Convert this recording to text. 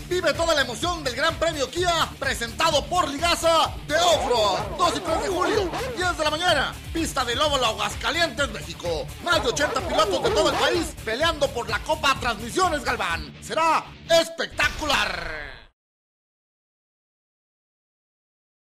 Vive toda la emoción del Gran Premio Kia, presentado por Ligasa de Offroad. 2 y 3 de julio, 10 de la mañana, pista de Lobo, Aguascalientes, México. Más de 80 pilotos de todo el país peleando por la Copa Transmisiones Galván. Será espectacular.